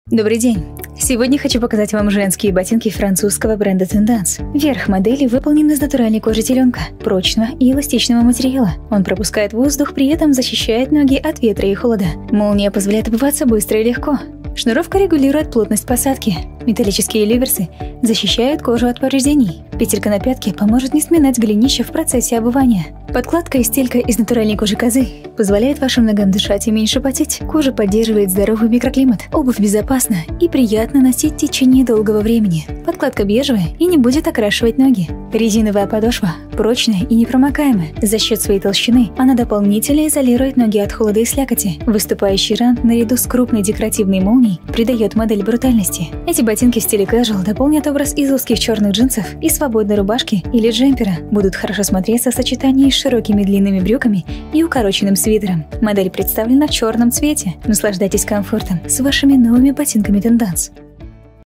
Добрый день! Сегодня хочу показать вам женские ботинки французского бренда Tendance. Верх модели выполнен из натуральной кожи теленка, прочного и эластичного материала. Он пропускает воздух, при этом защищает ноги от ветра и холода. Молния позволяет обуваться быстро и легко. Шнуровка регулирует плотность посадки. Металлические ливерсы защищают кожу от повреждений. Петелька на пятке поможет не сминать голенище в процессе обувания. Подкладка и стелька из натуральной кожи козы позволяет вашим ногам дышать и меньше потеть. Кожа поддерживает здоровый микроклимат. Обувь безопасна и приятно носить в течение долгого времени. Подкладка бежевая и не будет окрашивать ноги. Резиновая подошва прочная и непромокаемая. За счет своей толщины она дополнительно изолирует ноги от холода и слякоти. Выступающий рант наряду с крупной декоративной молнией придает модели брутальности. Эти ботинки в стиле casual дополнят образ из узких черных джинсов и свободной рубашки или джемпера. Будут хорошо смотреться в сочетании с широкими длинными брюками и укороченным свитером. Модель представлена в черном цвете. Наслаждайтесь комфортом с вашими новыми ботинками Tendance.